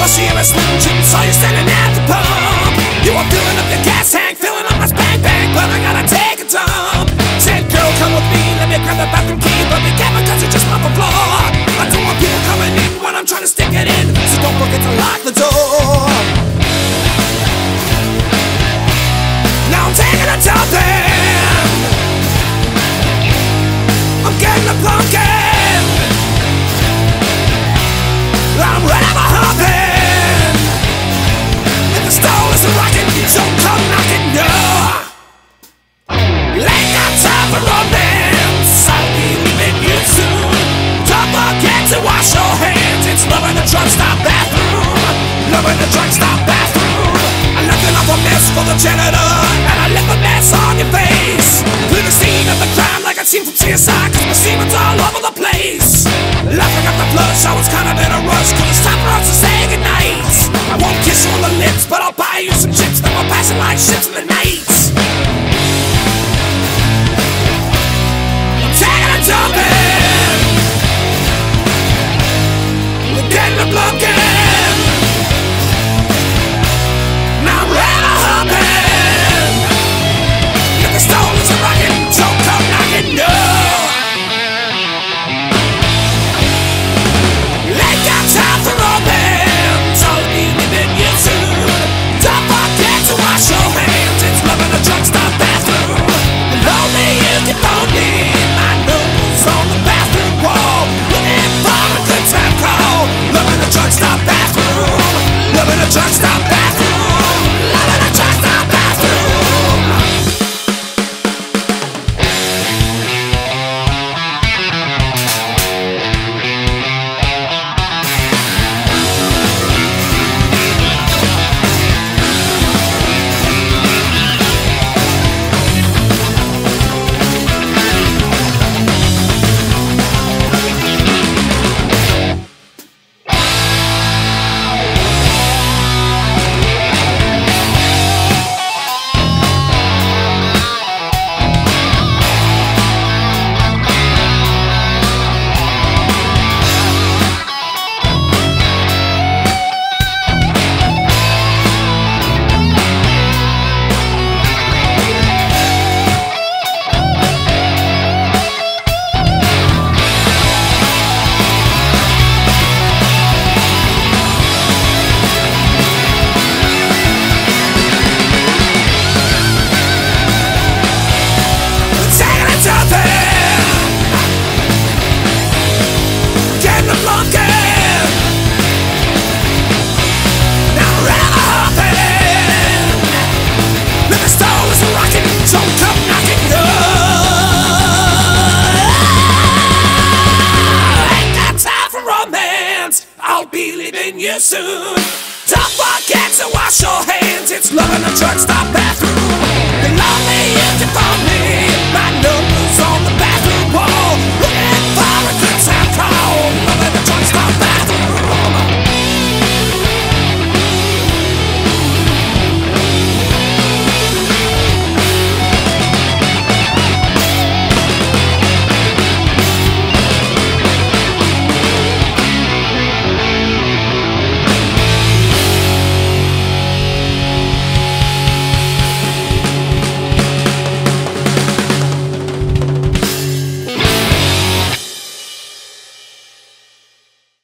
While she was swinging, saw you standing at the pump. You were filling up your gas tank, filling up my spank bank, but I gotta take a dump. Said, girl, come with me, let me grab the bathroom key, but be careful 'cause you just mop the floor. I don't want people coming in when I'm trying to stick it in, so don't forget to lock the door. Now I'm taking a dumping, I'm getting a pumpkin, I'm ready for hopping. If the stove is rocking, don't come knocking, no. Ain't got time for romance, I'll be leaving you soon. Don't forget to wash your hands, it's love in the truck stop bathroom. Love in the truck stop bathroom. I left enough a mess for the janitor, and I left a mess on your face. Clear the scene of the crime like a scene from CSI, 'cause my semen's all over the place. Laughing at the flush, I was kind of in a rush, 'cause it's time for us to say goodnight. I won't kiss you on the lips, but I'll buy you some chips that we're passing like ships in the night. I'm taking a dumping, we're getting a blumpkin, now I'm ready to hoppin'. If the stone is rockin', don't come knocking, no. Ain't got time for romance, I'll be leaving you soon. Don't forget to wash your hands, it's love in the truck stop bathroom. And only you can phone me, my nose on the bathroom wall, looking for a good time call. Love in the truck stop bathroom, love in the truck stop bathroom, love in the truck stop bathroom. I'll be leaving you soon. Don't forget to wash your hands, it's love in the truck stop bathroom. And only you can phone me.